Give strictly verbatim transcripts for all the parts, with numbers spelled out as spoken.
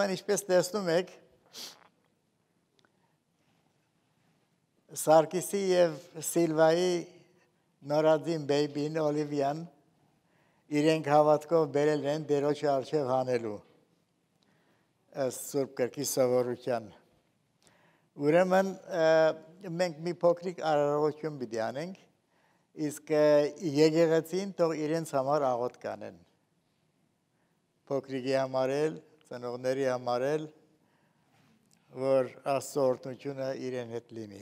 Ուրեմն ինչպես տեսնում եք, Սարգիսի եւ Սիլվայի նորածին բեյբին Օլիվիան իրենք հավատքով բերել են Տերոջի առջև հանելու ըստ Սուրբ Գրքի սովորության։ Ուրեմն մենք մի փոքրիկ արարողություն պիտի անենք, իսկ եկեղեցին թող իրենց համար աղոթք կանեն։ Փոքրիկի համար էլ, ծնողների համար էլ, որ Աստծո օրհնությունը իրեն հետ լինի։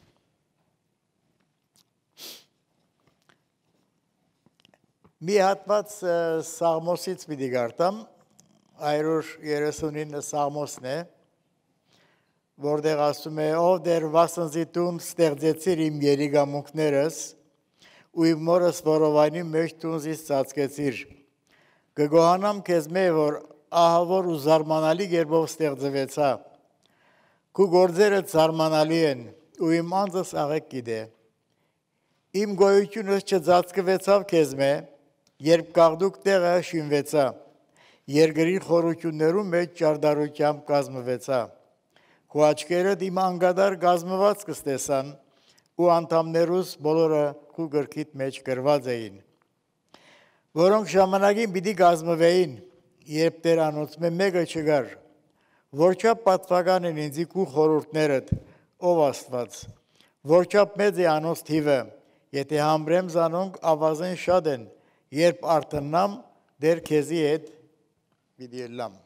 Մի հատված Սաղմոսից պիտի գարտամ, հայրոր երեսունինը Սաղմոսն է, որտեղ ասում է, ով դեր վասնզի տուն ստեղծեցիր իմ երիգամունքներս, ու իմ մորս որովայնի մեջ տունզից ծածկեցիր։ Կգոհանամ քեզ մե, որ ահավոր ու զարմանալի գերբով ստեղծվեցա, քու գործերը զարմանալի են, ու իմ անձս աղեկ գիտե։ Իմ գոյությունս չծածկվեցավ քեզ մե, երբ կաղդուկ տեղը շինվեցա, երկրի խորություններում մեջ ճարտարությամբ կազմվեցա, քու աչքերդ իմ անգադար կազմված կստեսան, ու անդամներուս բոլորը քու գրքիդ մեջ գրված էին, որոնք ժամանակին պիտի կազմվեին, երբ Տեր անոնցմե մեկը չգար, որչափ պատվական են ինձի քու խորհուրդներդ, ով Աստված, որչափ մեծ է անոնց թիվը, եթե համբրեմ զանոնք ավազեն շատ են, երբ արթնամ, դեր քեզի հետ պիտի ելամ։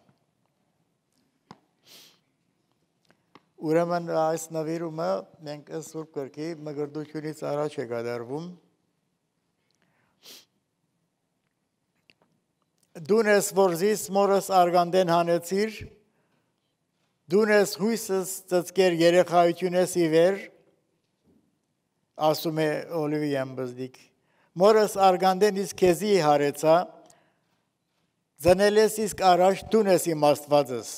Ուրեմն այս նվիրումը մենք Սուրբ Գրքի մկրտությունից առաջ է կատարվում։ Դուն ես, որ զիս մորս արգանդեն հանեցիր, դուն ես հույսս ծծկեր երեխայությունես ի վեր, ասում է Օլիվիան բզդիկ, մորս արգանդեն իսկ քեզի հարեցա, ձնել ես իսկ առաջ դուն ես իմ Աստվածս։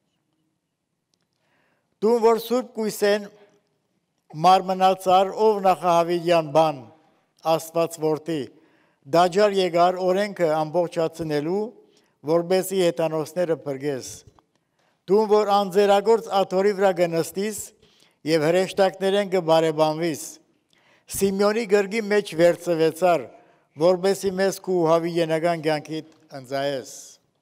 Դուն որ սուրբ կույսեն մարմնացար, ով նախահավիդյան բան, Աստված որդի, դաջար եկար օրենքը ամբողջացնելու, որբեսի հետանոսները փրկես։ Դուն որ անձերագործ աթորի վրա կնստիս եւ հրեշտակներեն կբարեբանվիս, Սիմեոնի գրգի մեջ վերցվեցար, որբեսի մեզ քու հավիենական կյանքիդ ընձայես։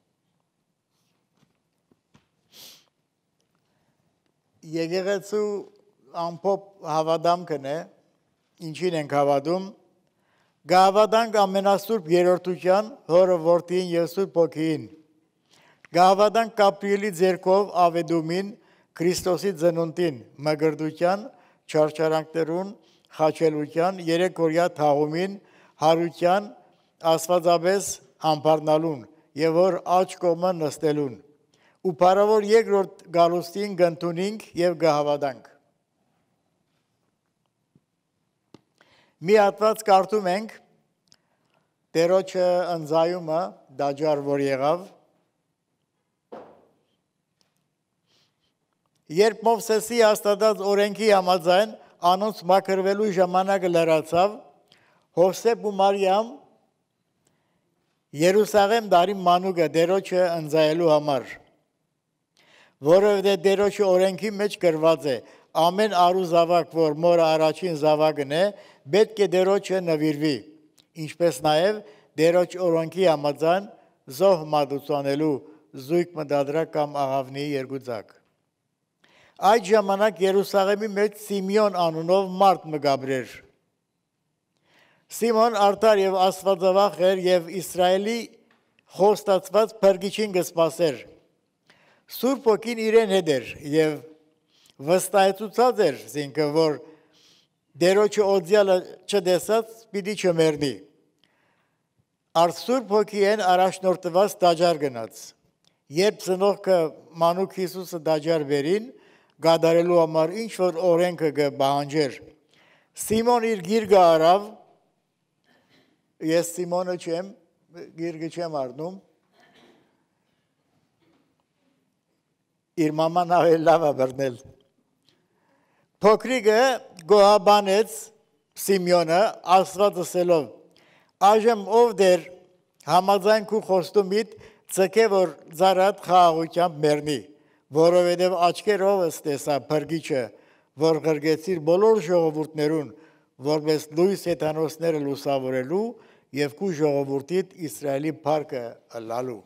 Եկեղեցու ամփոփ հավատամքն է, ինչին ենք հավատում, գահավատանք ամենասուրբ երրորդության, հորը որդին եւ Սուրբ Հոգին։ Գահավատանք Գաբրիելի ձեռքով Ավեդումին, Քրիստոսի ծնունդին, մկրտության, չարչարանքներուն, խաչելության, երեկորյա թաղումին, հարության, աստվածաբես համբարնալուն եւ որ աջ կողմը նստելուն ու բարավոր երկրորդ գալուստին գտնունինք եւ գահավատանք։ Մի հատված կարդում ենք Տերոջը ընձայումը դաջար որ եղավ, երբ Մովսեսի հաստատած օրենքի համաձայն անոնց մաքրվելու ժամանակը լրացավ, Հովսեփ ու Մարիամ Երուսաղեմ դարի մանուկը Տերոջը ընձայելու համար, որովհետև Տերոջի օրենքի մեջ գրված է, ամեն արու զավակ, որ մորը առաջին զավակն է, պետք է Տերոջը նվիրվի, ինչպես նաև Տերոջ օրենքի համաձայն զոհ մատուցանելու զույգ մտադրակ կամ աղավնի երկուծակ։ Այդ ժամանակ Երուսաղեմի մեջ Սիմեոն անունով մարդ մգաբրեր։ Սիմոն արդար եւ աստվածավախ էր եւ Իսրայելի խոստացված փրկիչին կսպասեր։ Սուրբ Հոգին իրեն հետ էր եւ վստահեցուցած էր, զինքը որ Տերոջի օձյալը չտեսած պիտի չմեռնի։ Արդ Սուրբ Հոգիեն առաջնորդված դաջար գնաց։ Երբ ծնողքը մանուկ Հիսուսը դաջար վերին, գադարելու համար ինչ որ օրենքը կպահանջեր։ Սիմոն իր գիրկը արավ, ես Սիմոնը չեմ, գիրկը չեմ առնում, իր մաման ավելի լավ է բռնել։ Փոքրիկը գոհաբանեց Սիմեոնը Աստված ասելով. այժմ ով դեր համաձայն քու խոստումիդ ցկե որ զարատ խաղաղությամբ մեռնի, որովհետև աչքերովս տեսա փրկիչը, որ գրգեցիր բոլոր ժողովուրդներուն, որպես լույս հեթանոսները լուսավորելու եւ քու ժողովուրդիդ Իսրայելի փառքը լալու։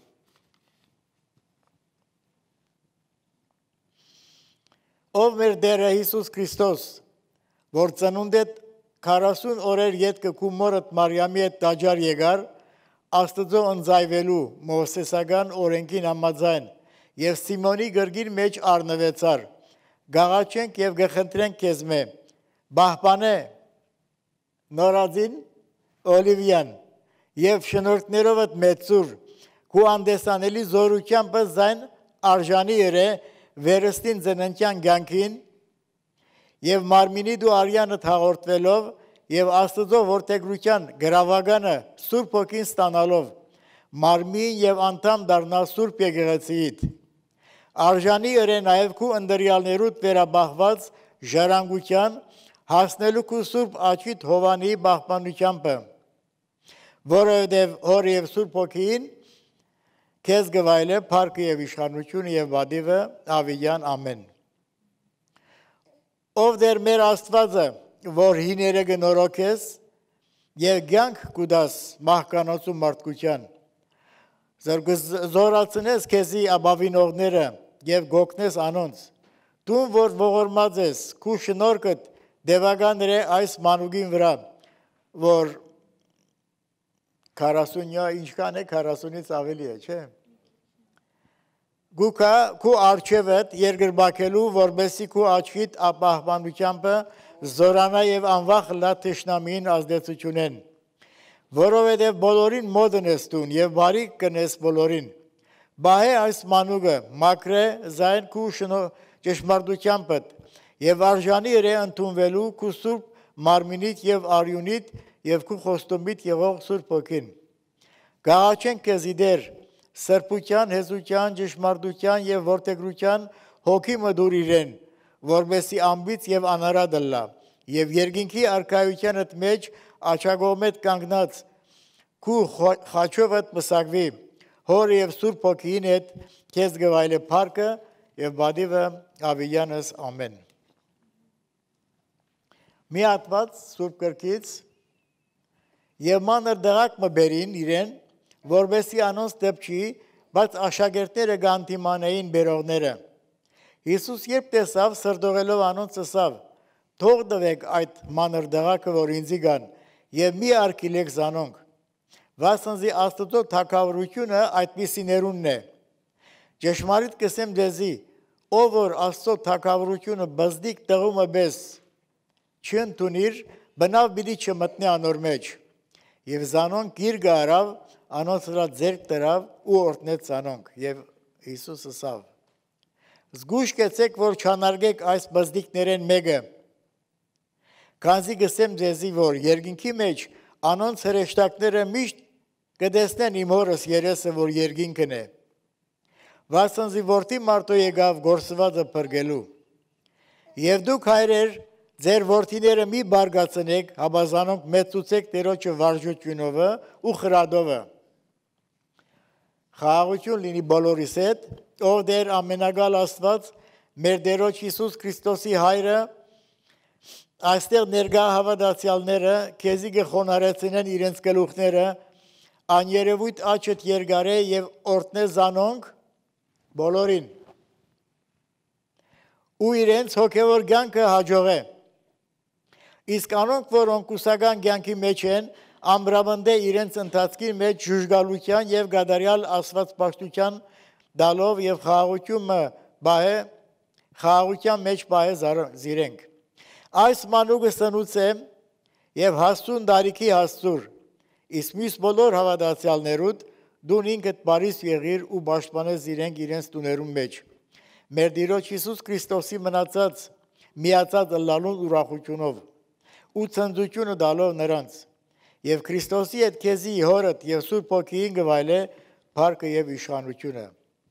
Ով մեր Տերը Հիսուս Քրիստոս, որ ծնունդեդ քառասուն օրեր յետքը քու մորդ Մարիամի հետ տաճար եկար, Աստծո ընձայվելու Մովսեսական օրենքին համաձայն եւ Սիմոնի գրգին մեջ առնվեցար, գաղաչենք եւ գխնդրենք քեզ մե, բահբանե նորածին Օլիվյան եւ շնորհքներովդ մեծուր, քու անդեսանելի զորությամբ զայն արժանի երե վերստին ծննդյան կյանքին եւ մարմինի դու արյանը հաղորդվելով եւ Աստծո որդեգրության գրավականը Սուրբ Հոգին ստանալով մարմին եւ անդամ դառնալ Սուրբ եկեղեցիիդ արժանի երե նաեւ քու ընդրյալներուդ վերաբախված ժառանգության հասնելու քու Սուրբ Աչիդ Հովանի բախմանությամբ որովհետեւ Հոր եւ Սուրբ Հոգին քեզ գվայլե փառքը եւ իշխանությունը եւ վադիվը ավիյան ամեն ով դեր մեր Աստվածը որ հիները գնորոքես եւ ցանկ կուդաս մահկանոցու մարդկության զորացնես քեզի աբավինողները եւ գոքնես անոնց դու որ ողորմած ես քու շնորհքդ դեվականներ է այս մանուկին վրա որ քառասունյա ինչքան է քառասունից ավելի է չէ Գուկա քու արչեվդ երգրբակելու որբեսի քու աչքիդ ապահովանությամբ զորանա եւ անվախ լա թշնամին ազդեցությունեն որովհետեւ բոլորին մոդն ես տուն եւ բարի կնես բոլորին բահե այս մանուկը մակրե զայն քու շնո ճշմարտությամբ եւ արժանի երե ընդունվելու քու Սուրբ մարմինիդ եւ արյունիդ եւ քու խոստումիդ եղող Սուրբ Հոգին գաղաչենք քեզի դեր սրբության, հեզության, ճշմարտության եւ որդեգրության հոգի մդուր իրեն, որբեսի ամբից եւ անարատ լա, եւ երկինքի արքայությանդ մեջ աչագոմետ կանգնած քու խաչովդ մսակվի, հոր եւ Սուրբ Հոգին հետ քեզ գվայլե փառքը եւ բադիվը ավիյանս ամեն։ Մի հատված Սուրբ գրքից եւ մանր դղակ մը բերին իրեն որբեսի անոնց դեպքի, բայց աշակերտները գանտիմանեին բերողները։ Հիսուս երբ տեսավ, սրդողելով անոնց ասավ, թող դվեք այդ մանր դղակը, որ ինձի գան, եւ մի արկիլեք զանոնք։ Վասնզի Աստծո թագավորությունը այդպիսիներունն է։ Ճշմարիտ կսեմ ձեզի, ով որ Աստծո թագավորությունը բզդիկ տղումը բես չընդունիր, բնավ պիտի չմտնի անոր մեջ։ Եվ զանոնք գիրգը արավ, անոնց վրա ձեռք տրավ ու օրհնեց անոնք եւ Հիսուս ասավ զգուշ կեցեք որ չանարգեք այս բզդիկներեն մեկը քանզի գսեմ ձեզի որ երկինքի մեջ անոնց հրեշտակները միշտ կտեսնեն իմ հորս երեսը որ երկինքն է վասնզի որդի մարդու եկավ գործվածը փրկելու եւ դուք հայրեր ձեր որդիները մի բարգացնեք հաբազանոնք մեծուցեք Տերոջը վարժությունովը ու խրադովը Խաղաղություն լինի բոլորիս հետ, ով դեր ամենագալ Աստված, մեր Տերոջ Հիսուս Քրիստոսի հայրը, այստեղ ներկա հավատացյալները քեզի կխոնարհեցնեն իրենց գլուխները, աներևույթ աչդ երկարե եւ օրհնե զանոնք բոլորին։ Ու իրենց հոգևոր կյանքը հաջողե։ Իսկ անոնք, որ օնկուսական կյանքի մեջ են, ամրավնդե իրենց ընթացքի մեջ ժուժգալության եւ գադարյալ աստվածպաշտության դալով եւ խաղաղությունը բահե խաղաղության մեջ բահե զիրենք այս մանուկը սնուց է եւ հաստուն դարիքի հաստուր իսկ մյուս բոլոր հավատացյալներուդ դու ինքդ բարիս եղիր ու պաշտպանես իրենք իրենց տուներում մեջ մեր Տիրոջ Հիսուս Քրիստոսի մնացած միացած ըլլալուն ուրախությունով ու ցնծությունը դալով նրանց Եվ Քրիստոսի հետ քեզի հորդ եւ Սուրբ Հոգին գվայլե փառքը եւ իշխանությունը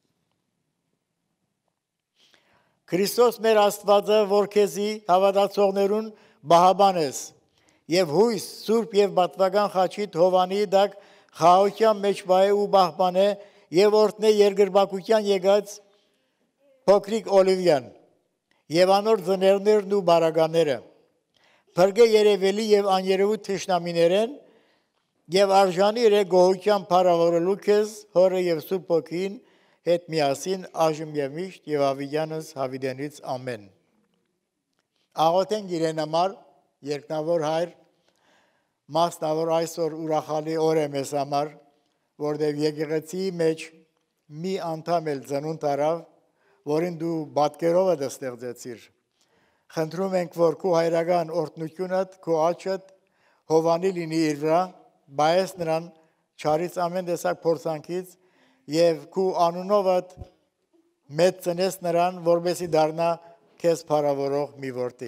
Քրիստոս մեր Աստվածը որ քեզի հավատացողներուն բահաբանես եւ հույս Սուրբ եւ պատվական խաչիտ Հովանի դակ խաղաղության մեջ բայ ու բահբանե եւ օրհնե երկրպագության եկած փոքրիկ Օլիվիան եւ անոր ծներներն ու բարագաները փրկե երևելի եւ աներևույթ թշնամիներեն եւ արժանի է գոհության փառավորելու քեզ հորը եւ Սուրբ Հոգին հետ միասին այժմ եւ միշտ եւ ավիյանս հավիդենից ամեն աղոթենք իրեն համար երկնավոր հայր մասնավոր այսօր ուրախալի օր է մեզ համար որտեղ եկեղեցիի մեջ մի անդամ էլ ծնունդ արավ որին դու պատկերով ես ստեղծեցիր խնդրում ենք որ քո հայրական օրհնությունդ քո աչքդ հովանի լինի իր վրա բայց նրան չարից ամեն տեսակ փորձանքից եւ քու անունովդ մեծ ծնես նրան որբեսի դառնա քեզ փառավորող մի որդի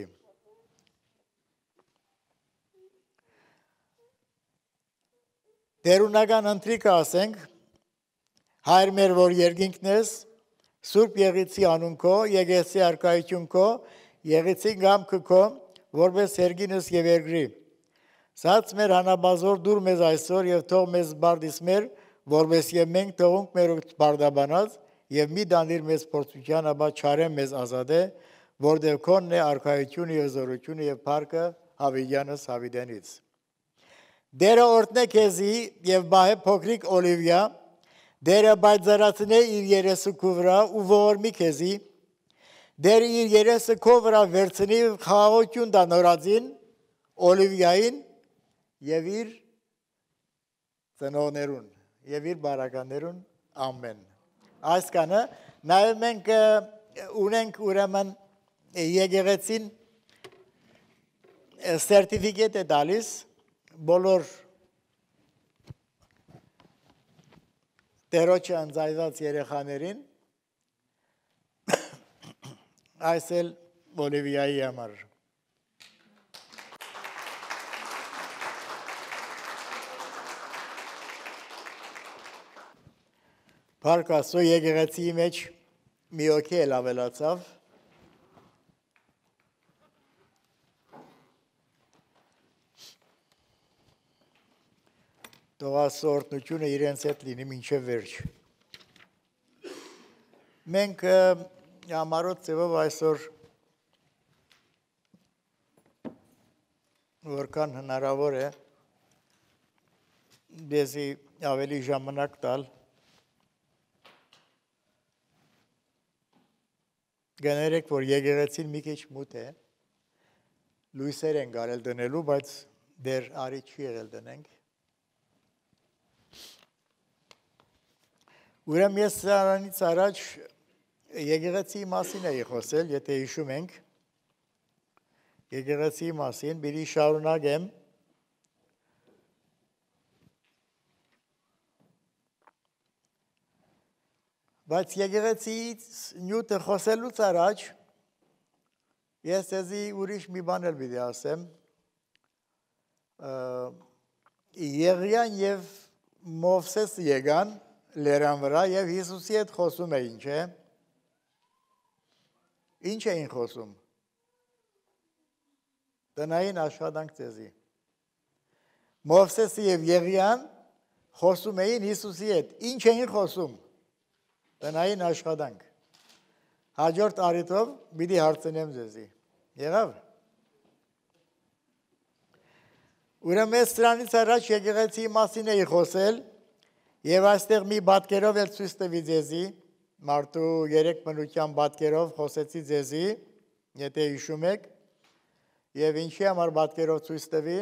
Տերունական ընտրիկը ասենք հայր մեր որ երկինքն ես Սուրբ Եղիցի անուն քո եկեղեցի արքայություն քո եղիցի գամքը քո որպես երկինս եւ երկրի Սած մեր հանաբազոր դուր մեզ այսօր եւ թող մեզ բարդիս մեր որպես եւ մենք թողunk մեր բարդաբանած եւ մի դանդիր մեզ փորձության ապա չարեմ մեզ ազատե որտեղ քոնն է արքայությունը եւ զորությունը եւ փառքը հավիյանս հավիդենից Դերը օրհնե քեզի եւ բահե փոքրիկ Օլիվիա դերը բայձարացնե իր երեսը քո վրա ու ողորմի քեզի դերը իր երեսը քո վրա վերցնի խաղաղություն տա նորածին Օլիվիային եւ իր ծնողներուն եւ իր բարականներուն ամեն այսքանը նաեւ մենք ունենք ուրեմն եկեղեցին սերտիֆիկետ է տալիս բոլոր տերոջը անձայված երեխաներին այս էլ Բոլիվիայի համար Փառք Աստծո եկեղեցիի մեջ մի օքի էլ ավելացավ Թող Աստծո օրհնությունը իրենց հետ լինի մինչև վերջ Մենք համարոտ ձևով այսօր որքան հնարավոր է դեզի ավելի ժամանակ տալ Գներեք, որ եկեղեցին մի քիչ մութ է, լույսեր են գարել դնելու, բայց դեր արի չի եղել դնենք։ Ուրեմն ես սրանից առաջ եկեղեցիի մասին էի խոսել, եթե հիշում ենք, եկեղեցիի մասին, բերի շարունակեմ, Բայց եկեղեցիից նյութը խոսելուց առաջ ես էզի ուրիշ մի բան էլ պիտի ասեմ Եղիան եւ Մովսես եկան լերան վրա եւ Հիսուսի հետ խոսում էին, չէ՞։ Ինչ էին խոսում։ Տնային աշխատանք ձեզի։ Մովսեսը եւ Եղիան խոսում էին Հիսուսի հետ։ Ինչ էին խոսում։ Տնային աշխատանք։ Հաջորդ առիթով պիտի հարցնեմ ձեզի։ Եղավ։ Ուրեմն ես սրանից առաջ եկեղեցիի մասին էի խոսել եւ այստեղ մի պատկերով էլ ցույց տվի ձեզի, մարդու երեք մնության պատկերով խոսեցի ձեզի, եթե հիշում եք, եւ ինչի համար պատկերով ցույց տվի,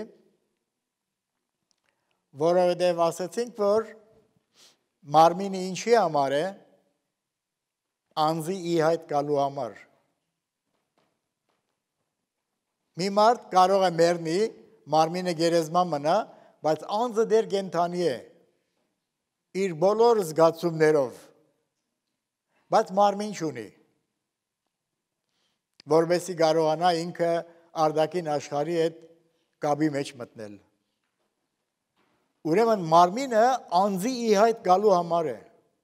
որովհետեւ ասացինք, որ մարմինը ինչի համար է, անձի ի հայտ գալու համար։ Մի մարդ կարող է մեռնի, մարմինը գերեզման մնա, բայց անձը դեռ կենդանի է, իր բոլոր զգացումներով, բայց մարմին չունի, որովհետեւ կարողանա ինքը արդակին աշխարհի հետ կապի մեջ մտնել։ Ուրեմն մարմինը անձի ի հայտ գալու համար է։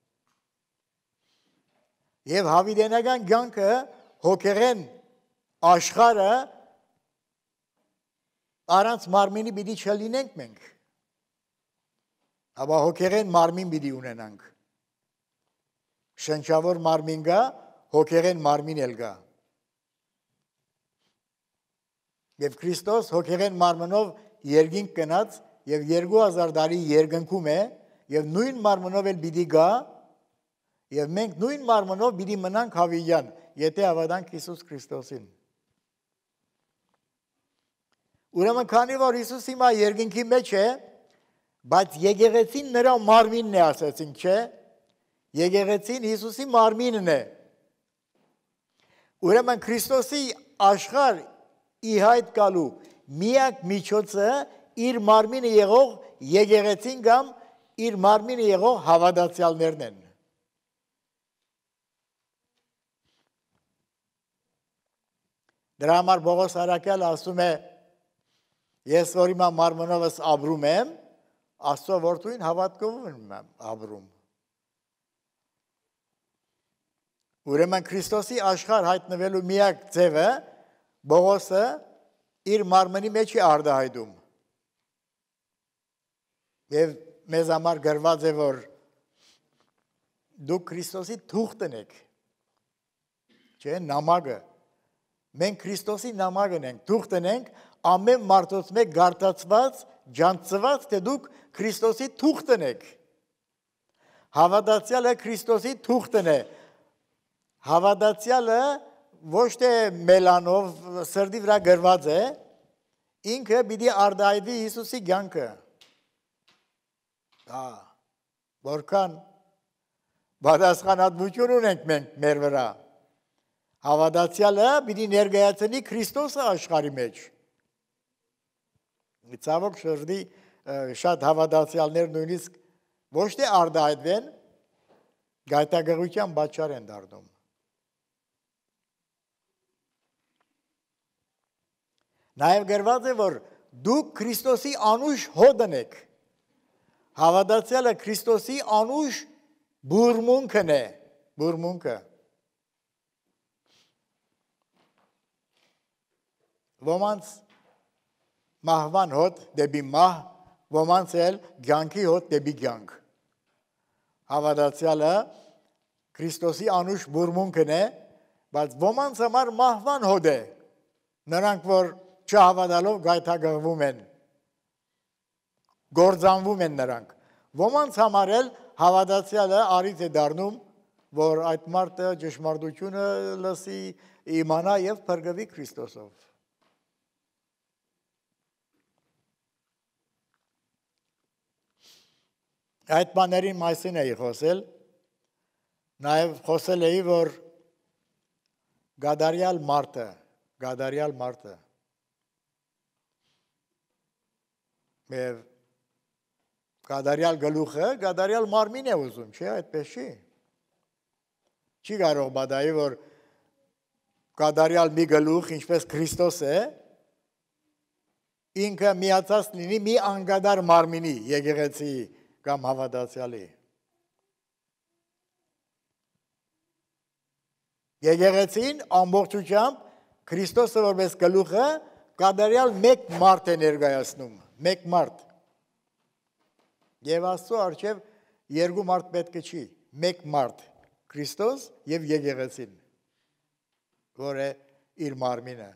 Եվ հավիդենական կյանքը հոգեղեն աշխարհը առանց մարմինի պիտի չլինենք մենք։ Ապա հոգեղեն մարմին պիտի ունենանք։ շնչավոր մարմին կա, հոգեղեն մարմին էլ կա։ Եվ Քրիստոս հոգեղեն մարմնով երկինք գնաց եւ երկու հազար տարի երկնքում է եւ նույն մարմնով էլ պիտի գա եւ մենք նույն մարմնով պիտի մնանք հավիյան, եթե հավատանք Հիսուս Քրիստոսին։ Ուրեմն քանի որ Հիսուս հիմա երկնքի մեջ է, բայց եկեղեցին նրա մարմինն է, ասացինք, չէ՞։ Եկեղեցին Հիսուսի մարմինն է։ Ուրեմն Քրիստոսի աշխարհ ի հայտ գալու միակ միջոցը իր մարմինը եղող եկեղեցին կամ իր մարմինը եղող հավատացյալներն են։ Դրա համար Պողոս առաքյալը ասում է. ես որ հիմա մարմնովս ապրում եմ, Աստծո որդուին հավատքով եմ ապրում։ Ուրեմն Քրիստոսի աշխարհ հայտնվելու միակ ձևը Պողոսը իր մարմնի մեջ է արտահայտում։ Եվ մեզ համար գրված է, որ դուք Քրիստոսի թուղթն եք, չէ՞, նամակը։ Մենք Քրիստոսի նամակն ենք, թուղթն ենք, ամեն մարդոց մեկ գարտացված, ջանցված, թե դուք Քրիստոսի թուղթն եք։ Հավատացյալը Քրիստոսի թուղթն է։ Հավատացյալը ոչ թե մելանով սրտի վրա գրված է, ինքը պիտի արտահայտվի Հիսուսի կյանքը։ Հա, որքան պատասխանատվություն ունենք մենք մեր վրա։ Հավատացյալը պիտի ներկայացնի Քրիստոսը աշխարհի մեջ։ Ցավոք շրջի շատ հավատացյալներ նույնիսկ ոչ թե արտահայտվեն, գայթակղության պատճառ են դառնում։ Նաև գրված է, որ դուք Քրիստոսի անուշ հոդն եք։ Հավատացյալը Քրիստոսի անուշ բուրմունքն է, բուրմունքը։ Ոմանց մահվան հոտ դեպի մահ, ոմանց էլ կյանքի հոտ դեպի կյանք։ Հավատացյալը Քրիստոսի անուշ բուրմունքն է, բայց ոմանց համար մահվան հոտ է։ Նրանք, որ չհավատալով գայթակղվում են, գործանվում են նրանք։ Ոմանց համար էլ հավատացյալը առիթ է դառնում, որ այդ մարդը ճշմարտությունը լսի, իմանա եւ փրկվի Քրիստոսով։ Այդ բաների մասին էի խոսել, նաև խոսել էի, որ գադարյալ մարդը, գադարյալ մարդը, և գադարյալ գլուխը, գադարյալ մարմին է ուզում, չէ, այդպես չի։ Չի կարող բադայի, որ գադարյալ մի գլուխ, ինչպես Քրիստոս է, ինքը միացած լինի մի անգադար մարմինի, եկեղեցի կամ հավատացյալի։ Եկեղեցին ամբողջությամբ Քրիստոսը որպես գլուխը գադարյալ մեկ մարդ է ներկայացնում, մեկ մարդ։ Եվ Աստծո առջև երկու մարդ պետք չի, մեկ մարդ, Քրիստոս եւ եկեղեցին, որ է իր մարմինը։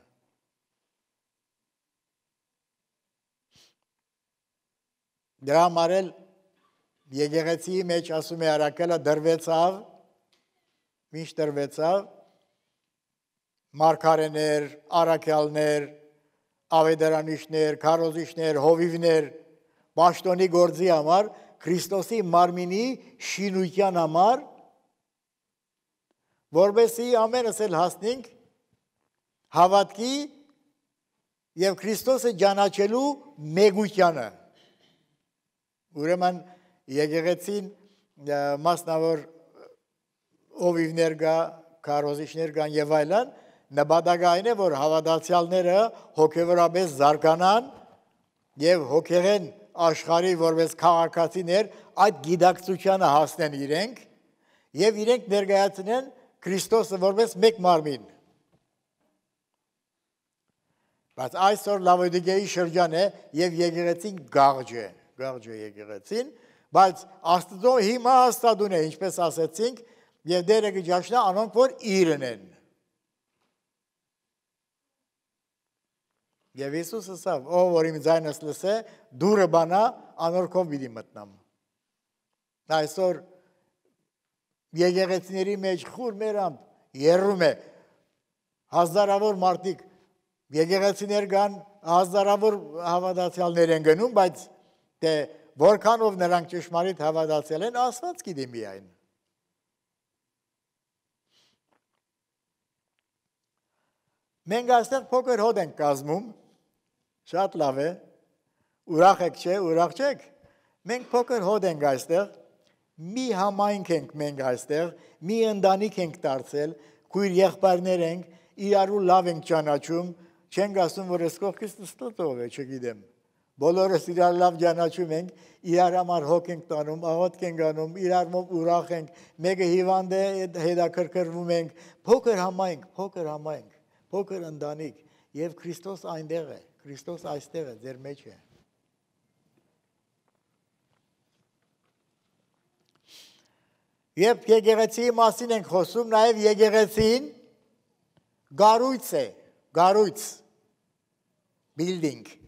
Դրա համար էլ եկեղեցիի մեջ ասում է առաքելը դրվեցավ, ինչ դրվեցավ, մարգարեներ, առաքյալներ, ավետարանիչներ, քարոզիչներ, հովիվներ, պաշտոնի գործի համար, Քրիստոսի մարմինի շինության համար, որպեսզի ամենս էլ հասնենք հավատքի եւ Քրիստոսը ճանաչելու մեգությանը։ Ուրեմն եկեղեցին մասնավոր հովիվներ կա, քարոզիչներ կան եւ այլն, նպատակային է, որ հավատացյալները հոգեվորապես զարգանան եւ հոգեղեն աշխարհի որպես քաղաքացիներ այդ գիտակցությանը հասնեն իրենք եւ իրենք ներկայացնեն Քրիստոսը որպես մեկ մարմին։ Բայց այսօր Լավոդիկեի շրջան է եւ եկեղեցին գաղջ է, գաղջ է եկեղեցին, բայց Աստծո հիմա հաստատուն է, ինչպես ասեցինք, Եվ դերը կճաշնա անոնք, որ իրն են։ Եվ Հիսուսը ասավ, ով որ իմ ձայնս լսե, դուրը բանա, անորքով պիտի մտնամ։ Այսօր եկեղեցիների մեջ խուր մերամբ երում է հազարավոր մարդիկ, եկեղեցիներ կան, հազարավոր հավատացյալներ են գնում, բայց դե որքանով նրանք ճշմարիտ հավատացյալ են, Աստված գիտի միայն։ Մենք այստեղ փոքր հոդ ենք կազմում, շատ լավ է, ուրախ եք չէ, ուրախ չեք, մենք փոքր հոդ ենք այստեղ, մի համայնք ենք մենք այստեղ, մի ընտանիք ենք դարձել, քույր եղբայրներ ենք, իրարու լավ ենք ճանաչում, չենք ասում, որ ես կողքից նստոտով է, չգիտեմ։ Բոլորս իրար լավ ճանաչում ենք, իրար համար հոգ ենք տանում, աղոթք ենք անում, իրար մոտ ուրախ ենք, մեկը հիվանդ է, հետաքրքրվում ենք, փոքր համայնք, փոքր համայնք, փոքր ընտանիք, եւ Քրիստոս այնտեղ է, Քրիստոս այստեղ է, ձեր մեջ է։ Երբ եկեղեցիի մասին ենք խոսում, նաև եկեղեցին գառույց է, գառույց, building։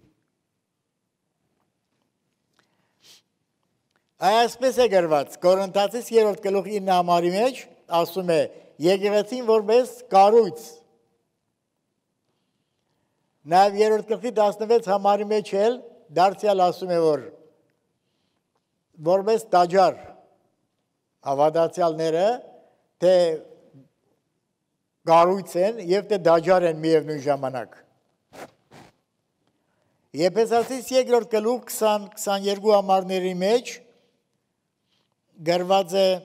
Այսպես է գրված, Կորինթացիս երրորդ գլուխ ինը համարի մեջ ասում է, եկեղեցին որպես կառույց։ Նաև երրորդ գլխի տասնվեց համարի մեջ էլ դարձյալ ասում է, որ որպես տաճար հավատացյալները թե գառույց են եւ թե տաճար են միևնույն ժամանակ։ Եփեսացիս երկրորդ գլուխ քսան քսաներկու համարների մեջ գրված է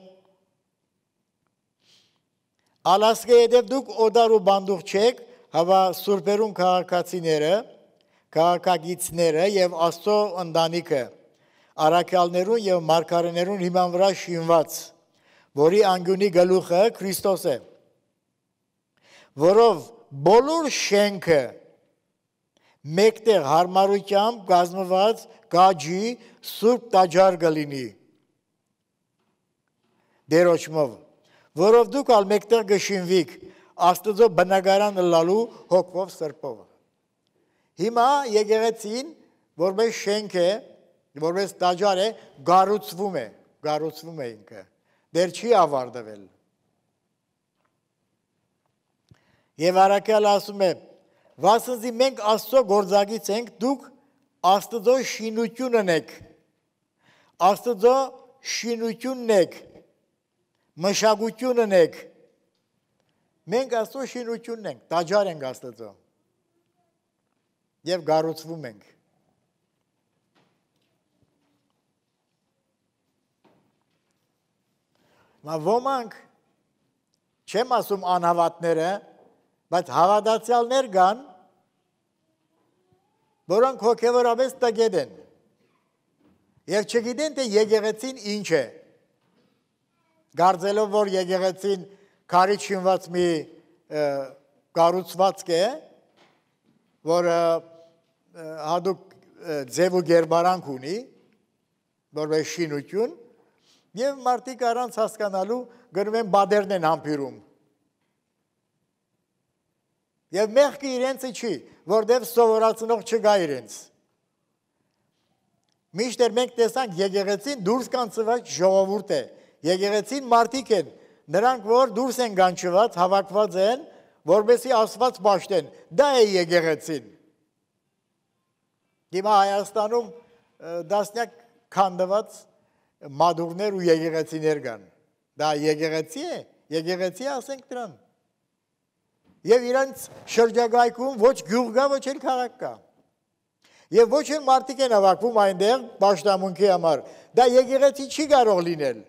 Ալասկե հետև դուք օդար ու բանդուղ չեք, հավա սուրբերուն քաղաքացիները, քաղաքագիցները եւ Աստծո ընտանիքը, առաքյալներուն եւ մարգարեներուն հիման վրա շինված, որի անկյունի գլուխը Քրիստոս է, որով բոլոր շենքը մեկտեղ հարմարությամբ կազմված գաջի սուրբ տաճար կլինի դերոճմով, որով դուք ալ մեկտեղ կշինվիք Աստծո բնակարան լալու հոգով սրբով։ Հիմա եկեղեցին որպես շենք է, որպես տաճար է, գառուցվում է, գառուցվում է ինքը, դեռ չի ավարտվել։ Եվ առաքյալը ասում է, վասնզի մենք Աստծո գործակից ենք, դուք Աստծո շինությունն եք, Աստծո շինությունն եք, մշակությունն եք, մենք Աստծո շինությունն ենք, տաճար ենք Աստծո և գառուցվում ենք։ Մա ոմանք, չեմ ասում անհավատները, բայց հավատացյալներ կան, որոնք հոգևորապես տգետ են և չգիտեն, թե եկեղեցին ինչ է, գարձելով, որ եկեղեցին քարից շինված մի կառուցվածք է, որ հատուկ ձև ու գերբարանք ունի, որպես շինություն, և մարդիկ առանց հասկանալու գնում են բادرն են համբուրում։ Եվ մեղքը իրենցը չի, որտև սովորացնող չկա իրենց։ Միշտ մենք տեսանք եկեղեցին դուրս կանցված ժողովուրդ է, եկեղեցին մարդիկ են, նրանք, որ դուրս են կանչված, հավաքված են, որպեսզի Աստված պաշտեն, դա է եկեղեցին։ Հիմա Հայաստանում դասնյակ քանդված մադուղներ ու եկեղեցիներ կան։ Դա եկեղեցի է, եկեղեցի ասենք դրան։ Եվ իրանց շրջակայքում ոչ գյուղ կա, ոչ էլ քաղաք կա։ Եվ ոչ էլ մարդիկ են հավաքվում այնտեղ պաշտամունքի համար։ Դա եկեղեցի չի կարող լինել։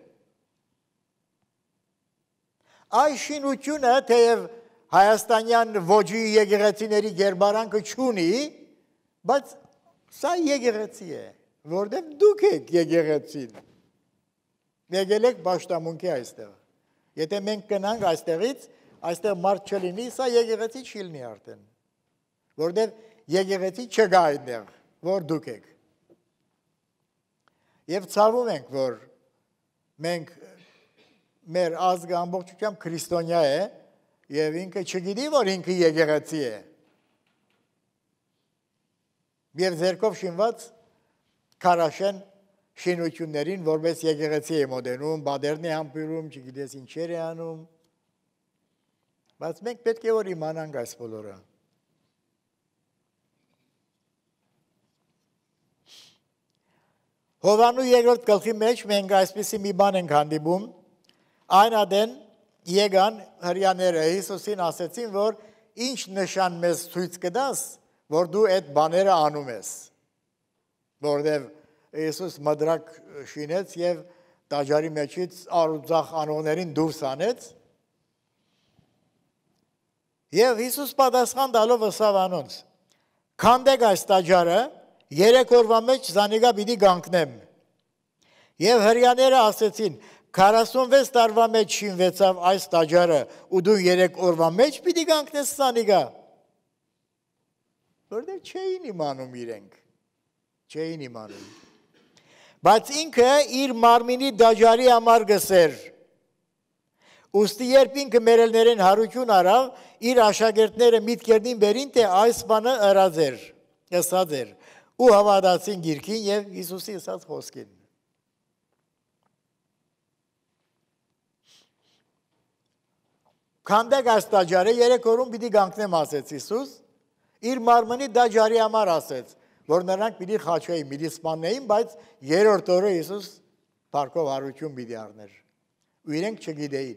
Այս շինությունը, թեև հայաստանյան ոճի եկեղեցիների գերբարանքը չունի, բայց սա եկեղեցի է, որտեղ դուք եք եկեղեցին։ Եկել եք պաշտամունքի այստեղ։ Եթե մենք գնանք այստեղից, այստեղ մարդ չլինի, սա եկեղեցի չի լինի արդեն, որտեղ եկեղեցի չկա այնտեղ, որ դուք եք։ Եվ ցավում ենք, որ մենք մեր ազգը ամբողջությամբ քրիստոնյա է եւ ինքը չգիտի, որ ինքը եկեղեցի է։ Եվ ձերքով շինված քարաշեն շինություններին, որպես եկեղեցի է մոդենում, բادرն է համբուրում, չգիտես ինչեր է անում։ Բայց մենք պետք է որ իմանանք այս բոլորը։ Հովանու երկրորդ գլխի մեջ մենք այսպիսի մի բան ենք հանդիպում, այն ադեն եկան հրյաները Հիսուսին ասեցին, որ ինչ նշան մեզ ցույց կտաս, որ դու այդ բաները անում ես, որտեղ Հիսուս մդրակ շինեց եւ տաճարի մեջից արուձախ անողներին դուրս անեց, եւ Հիսուս պատասխան տալով ըսավ անոնց. «Քանդեք այս տաճարը, երեք օրվա մեջ զանիգա պիտի գանքնեմ»։ Եվ հրյաները ասեցին. «քառասունվեց տարվա մեջ շինվեցավ այս տաճարը, ու դու երեք օրվա մեջ պիտի գանքնես զանիգա»։ Որտեղ չէին իմանում իրենք, չէին իմանում։ Բայց ինքը իր մարմինի տաճարի համար գսեր։ Ուստի երբ ինքը մերելներին հարություն արավ, իր աշակերտները միտքերին բերին, թե այս բանը ըրած էր, ըսած էր, ու հավատացին գիրքին եւ Հիսուսի ըսած խոսքին։ Քանդեք այս տաճարը, երեք օրում պիտի գանքնեմ, ասեց Հիսուս, իր մարմնի տաճարի համար ասեց, որ նրանք պիտի խաչեին, պիտի սպանեին, բայց երրորդ օրը Հիսուս փառքով հարություն պիտի առներ։ Ու իրենք չգիտեին։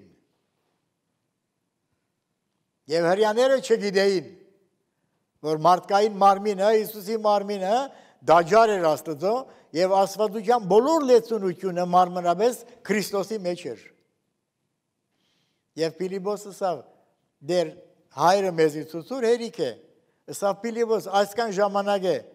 Եվ հրյաները չգիտեին, որ մարդկային մարմինը, Հիսուսի մարմինը տաճար էր Աստծո եւ աստվածության բոլոր լեցունությունը մարմնապես Քրիստոսի մեջ էր։ Եվ Փիլիպոսը ասավ. «Դեր հայրը մեզի ցուցուր հերիք է»։ Ասավ Փիլիպոս, այսքան ժամանակ է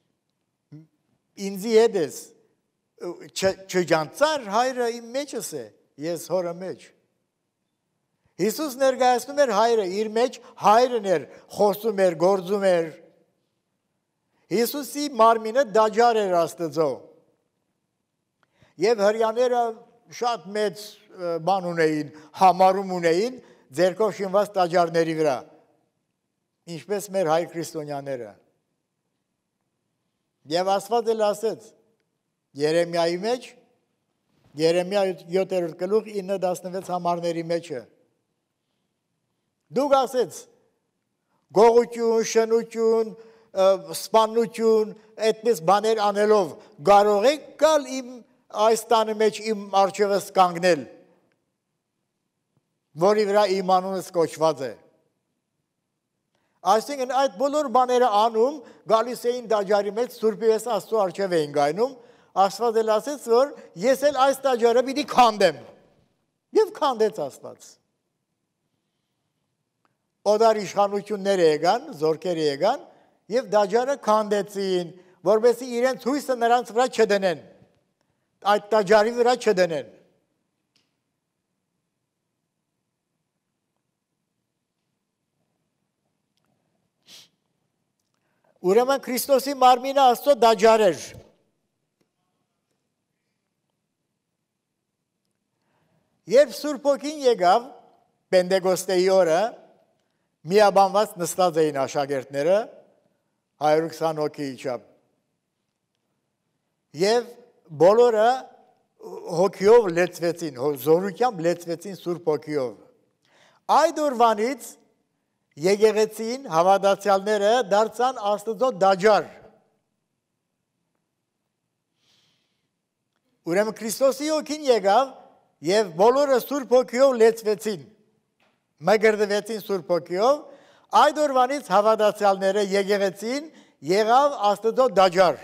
ինձի հետ ես չջանցար հայրը իմ մեջս է, ես հորը մեջ։ Հիսուս ներկայացնում էր հայրը, իր մեջ հայրն էր, խոսում էր, գործում էր։ Հիսուսի մարմինը տաճար էր Աստծո։ Եվ հրյաները շատ մեծ բան ունեին, համարում ունեին ձերքով շինված տաճարների վրա, ինչպես մեր հայ քրիստոնյաները։ Եվ Աստված էլ ասեց Երեմիայի մեջ, Երեմիա յոթերորդ գլուխ ինը տասնվեց համարների մեջը։ Դուք ասեց, գողություն, շնություն, սպանություն, այդպես բաներ անելով, կարող եք գալ իմ այս տանը մեջ իմ առջևս կանգնել, որի վրա իմ անունս կոչված է։ Այսինքն այդ բոլոր բաները անում, գալիս էին տաճարի մեջ, Սուրբի պես Աստծո առջև էին գայնում, Աստված էլ ասեց, որ ես էլ այս տաճարը պիտի քանդեմ։ Եվ քանդեց Աստված։ Օդար իշխանությունները եկան, զորքերը եկան եւ տաճարը քանդեցին, որովհետեւ իրենց հույսը նրանց վրա չդնեն, այդ տաճարի վրա չդնեն։ Ուրեմն Քրիստոսի մարմինը Աստծո տաճար էր։ Երբ Սուրբ Օգին եկավ Պենտեկոստեի օրը, միաբանված նստած էին աշակերտները, հարյուր քսան հոգի չափ։ Եվ բոլորը հոգիով լեցվեցին, զորությամբ լեցվեցին Սուրբ Օգիով։ Այդ օրվանից եկեղեցին հավատացյալները դարձան Աստծո տաճար։ Ուրեմն Քրիստոսի օգին եկավ եւ բոլորը Սուրբ Օգիով լեցվեցին, մգրդվեցին Սուրբ Օգիով, այդ օրվանից հավատացյալները եկեղեցին եղավ Աստծո տաճար։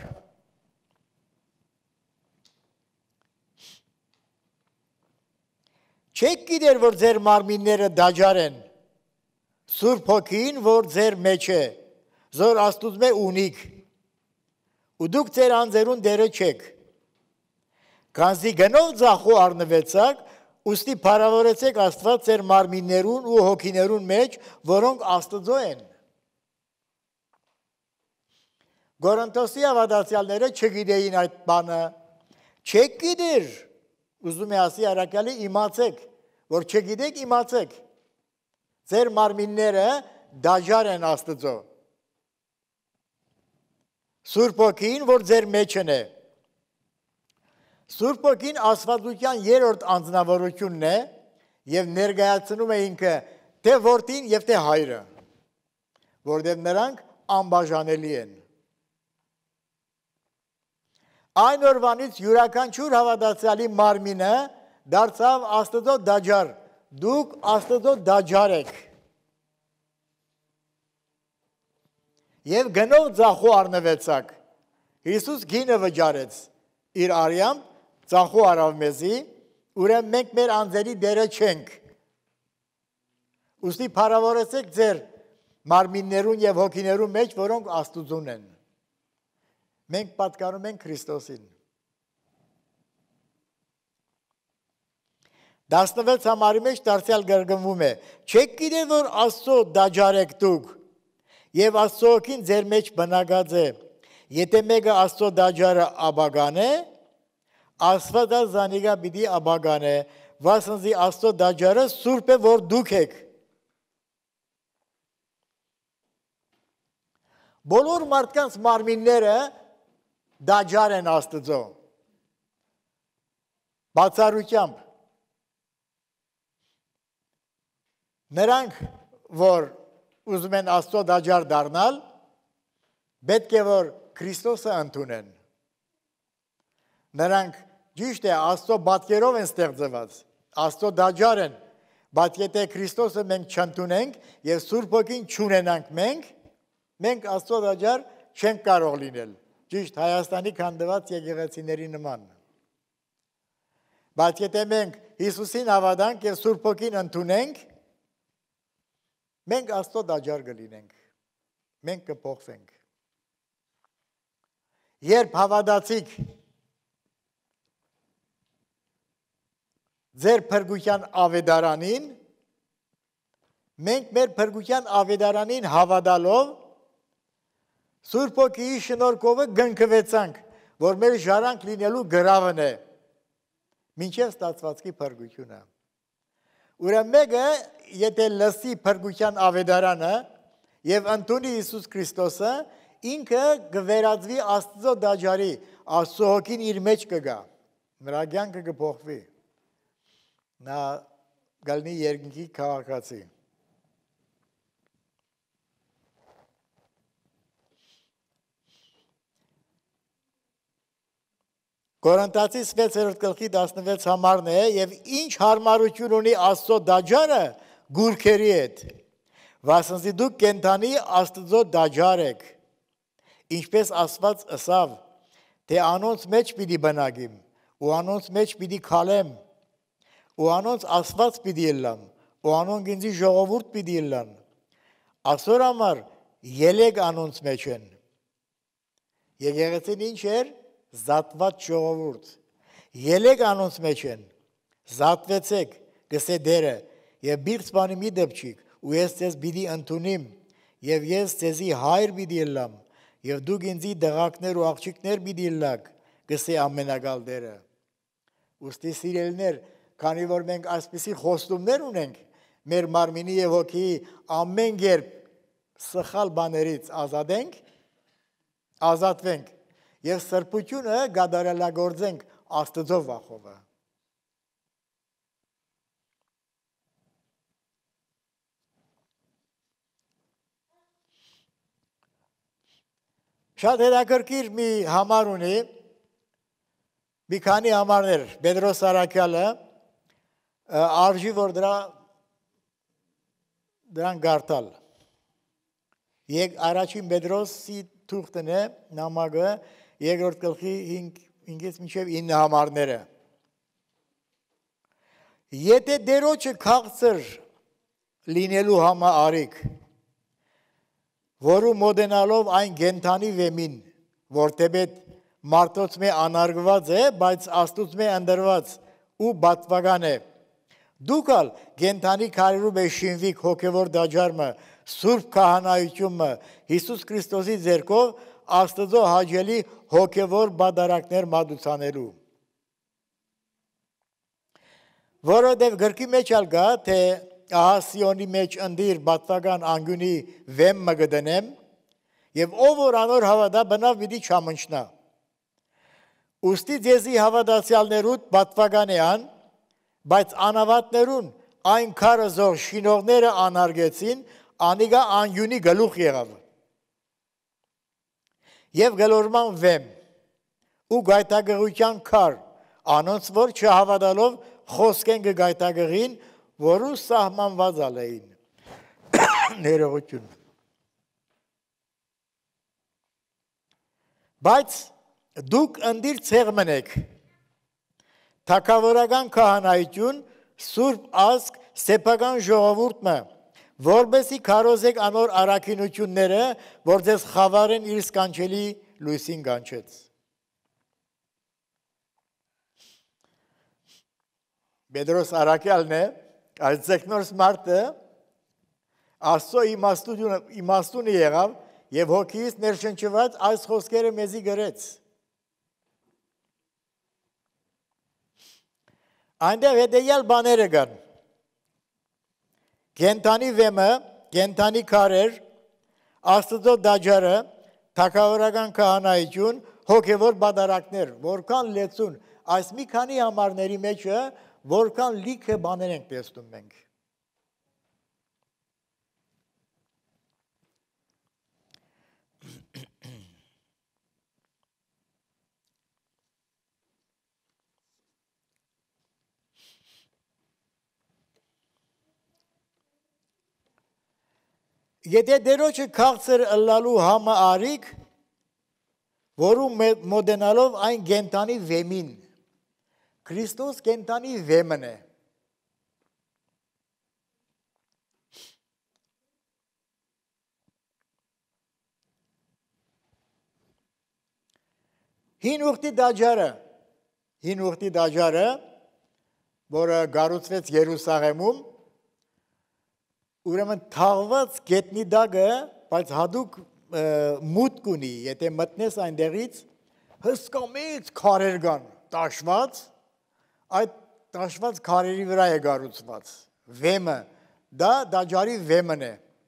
Չեք գիտեր, որ ձեր մարմինները տաճար են, Սուրբ Հոգին, որ ձեր մեջ է, զոր Աստուծո ունիք, ու դուք ձեր անձերուն դերը չեք։ Քանզի գնով ձախու առնվեցաք, ուստի փառավորեցեք Աստված ձեր մարմիններուն ու հոգիներուն մեջ, որոնք Աստծո են։ Գորընթոսի հավատացյալները չգիտեին այդ բանը, չեք գիտեր, ուզում է ասի առաքյալը իմացեք, որ չգիտեք իմացեք, ձեր մարմինները դաժար են Աստծո։ Սուրբ Հոգին, որ ձեր մեջն է։ Սուրբ Հոգին աստվածության երրորդ անձնավորությունն է եւ ներկայացնում է ինքը թե որդին եւ թե հայրը, որտեղ նրանք անբաժանելի են։ Այն օրվանից յուրաքանչյուր հավատացյալի մարմինը դարձավ Աստծո դաջար, դուք Աստծո դաջար եք։ Եվ գնով ձախու առնվեցակ, Հիսուս գինը վճարեց, իր արյամբ ձախու արավ մեզի, ուրեմն մենք մեր անձերի դերը չենք։ Ուստի փառավորեցեք ձեր մարմիններուն եւ հոգիներուն մեջ, որոնք Աստուծուն են։ Մենք պատկանում ենք Քրիստոսին։ տասնվեց համարի մեջ դարձյալ գրգնվում է. չեք գիտե, որ Աստծո դաջար եք դուք, եւ Աստծո Հոգին ձեր մեջ բնակած է։ Եթե մեկը Աստծո դաջարը աբագան է, Աստվածը զանիգա պիտի աբագան է, վասնզի Աստծո դաջարը սուրբ է, որ դուք եք։ Բոլոր մարդկանց մարմինները դաջար են Աստծո։ Բացառությամբ նրանք, որ ուզում են Աստծո դաջար դառնալ, պետք է որ Քրիստոսը ընդունեն։ Նրանք ճիշտ է Աստծո պատկերով են ստեղծված, Աստծո դաջար են, բայց եթե Քրիստոսը մենք չընդունենք եւ Սուրբ Հոգին չունենանք մենք, մենք Աստծո դաջար չենք կարող լինել։ Ճիշտ Հայաստանի քանդված եկեղեցիների նման։ Բայց եթե մենք Հիսուսին հավատանք եւ Սուրբ Հոգին ընդունենք, մենք Աստծո դաջար կլինենք, մենք կփոխվենք։ Երբ հավատացիք ձեր փրկության ավետարանին, մենք մեր փրկության ավետարանին հավատալով Սուրբ Հոգիի շնորհքով գնքվեցանք, որ մեր ժառանգ լինելու գրավն է, մինչև ստացվածքի փրկությունը։ Ուրեմն մեկը, եթե լսի փրկության ավետարանը եւ ընդունի Հիսուս Քրիստոսը, ինքը կվերածվի Աստծո դաջարի, Աստծո Հոգին իր մեջ կգա, նրա կյանքը կփոխվի։ Նա գալնի երկնքի քաղաքացի։ Կորինթացիս վեցերորդ գլխի տասնվեց համարն է եւ ինչ հարմարություն ունի Աստծո դաջարը գուրքերի հետ։ Վասնզի դուք կենթանի Աստծո դաջար եք։ Ինչպես Աստված ըսավ, թե անոնց մեջ պիտի բնակիմ, ու անոնց մեջ պիտի քալեմ, ու անոնց Աստված պիտի ելամ, ու անոնք ինձի ժողովուրդ պիտի ելան։ Այսօր համար ելեք անոնց մեջ են։ Եկեղեցին ինչ էր։ Զատված ժողովուրդ, ելեք անոնց մեջ են, զատվեցեք, գսե դերը, և բիրց բանի մի դպչիք, ու ես ձեզ բիդի ընդունիմ, և ես ձեզի հայր բիդի ելամ, և դուք ինձի դղակներ ու աղջիկներ բիդի ելակ, գսե ամենագալ դերը։ Ուստի սիրելիներ, քանի որ մենք այսպիսի խոստումներ ունենք, մեր մարմինի և հոգիի ամեն կերպ սխալ բաներից ազատենք, ազատվենք, և սրբությունը գադարելագործենք Աստծո վախովը։ Շատ հետաքրքիր մի համար ունի, մի քանի համարներ, Պետրոս Սարաքյալը, արժի, որ դրա դրան գարտալ։ Եկ առաջին Պետրոսի թուղթն է, նամակը, երկրորդ գլխի հինգից մինչև ինը համարները։ Եթե դերոջը քաղցր լինելու համա արիք, որու մոդենալով այն գենթանի վեմին, որ թեպետ մարդոց մե անարգված է, բայց Աստուծո մե ընդրված ու բատվական է, դուք ալ գենթանի քարերու մե շինվիկ հոգևոր դաջարմը, Սուրբ քահանայությունը Հիսուս Քրիստոսի ձեռքով Աստծո հաճելի հոգևոր բադարակներ մատուցանելու։ որովհետև գրքի մեջ ալ կա, թե ահա Սիոնի մեջ ընդիր բատվական անգյունի վեմ մը գտնեմ, եւ ով որ անոր հավատա բնավ պիտի չամնչնա։ Ուստի ձեզի հավատացյալներուդ բատվական է ան, բայց անավատներուն այն քարը զոր շինողները անարգեցին, անիգա անգյունի գլուխ եղավ։ Եվ գլորման վեմ ու գայթակղության քար, անոնց որ չհավատալով խոսք են գայթակղին, որու սահմանված ալեին։ Ներողություն։ Բայց դուք ընդիր ցեղմն եք, թագավորական քահանայություն, սուրբ ազգ, սեփական ժողովուրդը, որբեսի քարոզեք անոր առաքինությունները, որ ձեզ խավարեն իր սկանչելի լույսին կանչեց։ Պետրոս առաքյալն է, այս ձեքնորս մարդը Աստծո իմաստունը եղավ եւ հոգիս ներշնչված այս խոսքերը մեզի գրեց։ Այնտեղ հետեյալ բաները կան։ Կենթանի վեմը, կենթանի քարեր, Աստծո դաջարը, թագավորական քահանայություն, հոգևոր բադարակներ, որքան լեցուն, այս մի քանի համարների մեջը, որքան լիքը բաներ ենք տեսնում մենք։ Եթե դերոջը քաղցր ըլլալու համը արիք, որու մոդենալով այն գենտանի վեմին, Քրիստոս գենտանի վեմն է։ Հին ուխտի դաջարը, հին ուխտի դաջարը, որը գառուցվեց Երուսաղեմում, ուրեմն թաղված գետնի դագը, բայց հատուկ մուտք ունի, եթե մտնես այնտեղից, հսկա մեծ քարեր կան, տաշված, այդ տաշված քարերի վրա է գառուցված, վեմը, դա դաջարի վեմն է։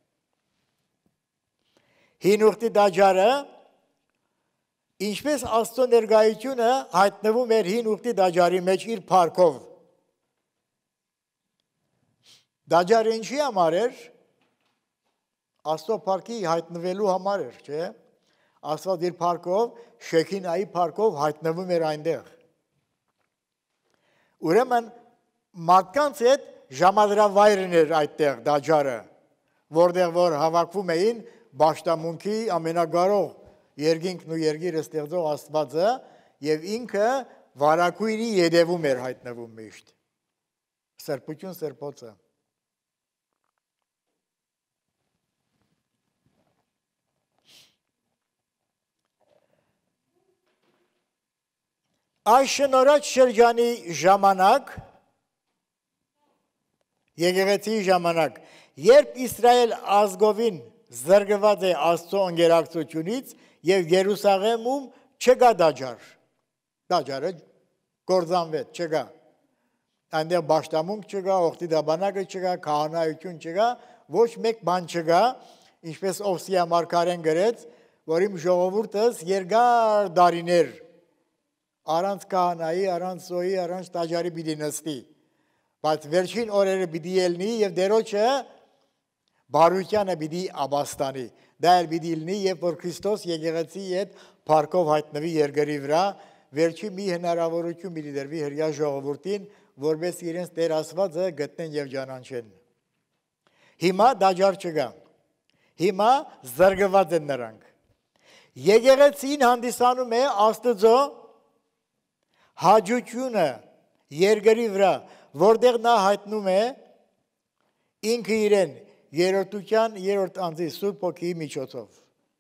Հին ուխտի դաջարը, ինչպես Աստծո ներկայությունը հայտնվում էր հին ուխտի դաջարի մեջ իր փառքով։ Դաջարը ինչի համար էր, Աստծո փառքի հայտնվելու համար էր, չէ՞։ Աստված իր փառքով, Շեքինայի փառքով հայտնվում էր այնտեղ։ Ուրեմն մարդկանց հետ ժամադրավայրն էր այդտեղ դաջարը, որտեղ որ հավաքվում էին Բաշտամունքի ամենագարող երկինքն ու երկիրը ստեղծող Աստվածը եւ ինքը վարակույրի ետևում էր հայտնվում միշտ։ Սրբություն սրբոցը։ Այս շնորհաճ շրջանի ժամանակ, եկեղեցիի ժամանակ, երբ Իսրայել ազգովին զրկված է Աստծո ընկերակցությունից եւ Երուսաղեմում չկա դաջար, դաջարը կործանվեց, չկա, այնտեղ Բաշտամունք չկա, օգտիդաբանակը չկա, քահանայություն չկա, ոչ մեկ բան չկա, ինչպես Օվսիա մարգարեն գրեց, որ իմ ժողովուրդս երկար դարիներ առանց քահանայի, առանց սոյի, առանց տաճարի պիտի նստի, բայց վերջին օրերը պիտի ելնի եւ դերոջը բարությանը պիտի աբաստանի։ Դա էլ պիտի լինի, երբ որ Քրիստոս եկեղեցի հետ փառքով հայտնվի երկրի վրա, վերջի մի հնարավորություն պիտի դրվի հրյա ժողովրդին, որպես իրենց Տեր Աստվածը գտնեն եւ ճանաչեն։ Հիմա դաջար չկա։ Հիմա զրկված են նրանք։ Եկեղեցին հանդիսանում է Աստծո հաջությունը երկրի վրա, որտեղ նա հայտնում է ինքը իրեն երրորդության երրորդ անձի Սուրբ Հոգիի միջոցով։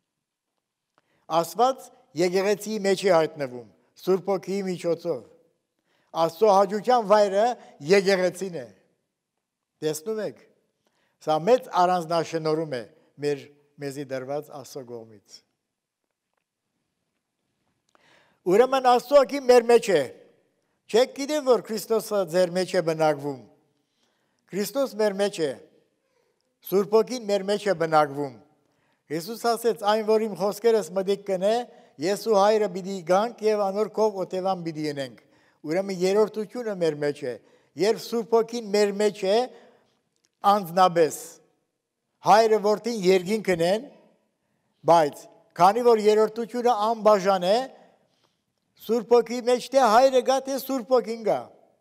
Աստված եկեղեցիի մեջ է հայտնվում Սուրբ Հոգիի միջոցով։ Աստծո հաջության վայրը եկեղեցին է։ Տեսնում եք, սա մեծ առանձնաշնորհում է մեր մեզի դրված Աստծո կողմից։ Ուրեմն Աստծո Հոգին մեր մեջ է, Չեք գիտեմ, որ Քրիստոսը ձեր մեջ է բնակվում։ Քրիստոս մեր մեջ է։ Սուրբ Օգին մեր մեջ է բնակվում։ Հիսուս ասեց, այն, որ իմ խոսքերս մտիկ կնե, ես ու Հայրը պիտի գանք եւ անոր կով օտևան պիտի ենենք։ Ուրեմն երրորդությունը մեր մեջ է։ Երբ Սուրբ Օգին մեր մեջ է, անձնաբես Հայրը որդին երկին կնեն, բայց քանի որ երրորդությունը անբաժան է, Սուրբ Օգի մեջ թե Հայրը գա, թե Սուրբ Օգին գա։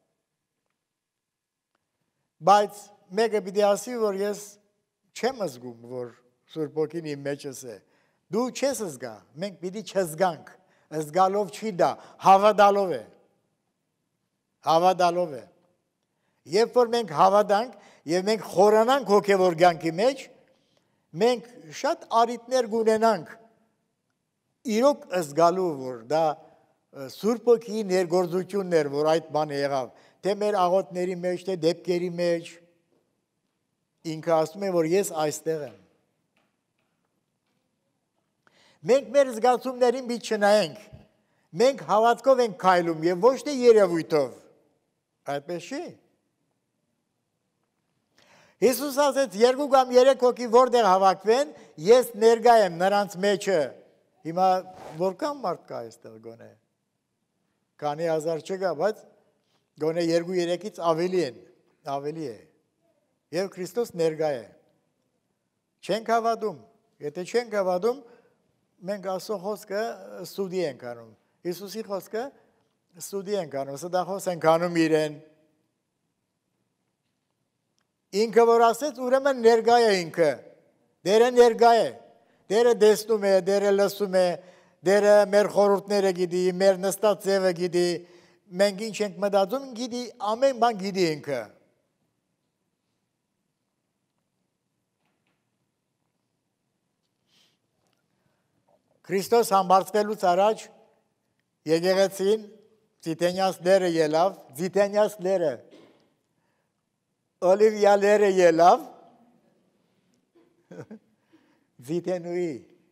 Բայց մեկը պիտի ասի, որ ես չեմ զգում, որ Սուրբ Օգին իմ մեջս է։ Դու չես զգա, մենք պիտի չզգանք, զգալով չի դա, հավատալով է։ Հավատալով է։ Երբ որ մենք հավատանք եւ մենք խորանանք հոգեվոր կյանքի մեջ, մենք շատ առիթներ կունենանք իրոք զգալու, որ դա Սուրբ Օգիի ներգործությունն էր, որ այդ բանը եղավ, թե մեր աղոթների մեջ, թե դեպքերի մեջ, ինքը ասում է, որ ես այստեղ եմ։ Մենք մեր զգացումներին մի չնայենք, մենք հավատքով ենք քայլում եւ ոչ թե երևույթով։ Այդպես չի։ Հիսուս ասեց, երկու կամ երեք հոգի որտեղ հավաքվեն, ես ներկա եմ նրանց մեջը։ Հիմա որքան մարդ կա այստեղ գոնե։ Քանի հազար չկա, բայց գոնե երկու երեքից ավելի են, ավելի է։ Եվ Քրիստոս ներկա է։ Չենք հավատում, եթե չենք հավատում, մենք ասո խոսքը ստուդի ենք անում։ Հիսուսի խոսքը ստուդի ենք անում, ստախոս ենք անում իրեն։ Ինքը որ ասեց, ուրեմն ներկա է ինքը։ Դերը ներկա է։ Դերը տեսնում է, դերը լսում է, դերը մեր խորհուրդները գիտի, մեր նստած ձևը գիտի, մենք ինչ ենք մտածում, գիտի, ամեն բան գիտի ինքը։ Քրիստոս համբարձվելուց առաջ եկեղեցին Ձիթենյաց լերը ելավ, Ձիթենյաց լերը, Օլիվիա լերը ելավ, Ձիթենուի։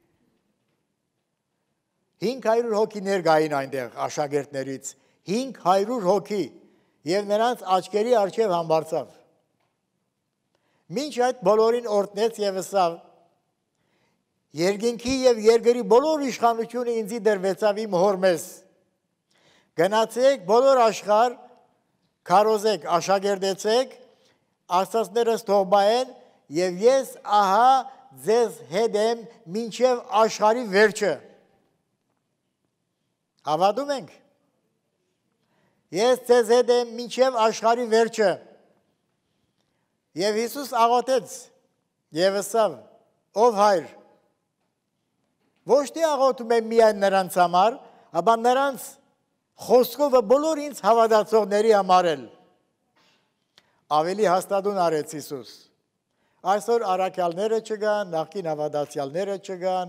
հինգ հարյուր հոգի ներկային այնտեղ աշակերտներից, հինգ հարյուր հոգի, եւ նրանց աչքերի առջև համբարձավ։ Մինչ այդ բոլորին օրհնեց եւ ասավ. Երկինքի եւ երկրի բոլոր իշխանությունը ինձի դրվեցավ իմ հոր մեզ։ Գնացեք բոլոր աշխարհ, քարոզեք, աշակերտեցեք, աստվածներս թող բայեն եւ ես ահա ձեզ հետ եմ մինչեւ աշխարհի վերջը։ Հավատում ենք։ Ես ձեզ հետ եմ մինչև աշխարհի վերջը։ Եվ Հիսուս աղոթեց եւ ասավ. Ով Հայր, ոչ թե աղոթում եմ միայն նրանց համար, ապա նրանց խոսքով բոլոր ինձ հավատացողների համար էլ։ Ավելի հաստատուն արեց Հիսուս։ Այսօր առաքյալները չգան, նախկին հավատացյալները չգան,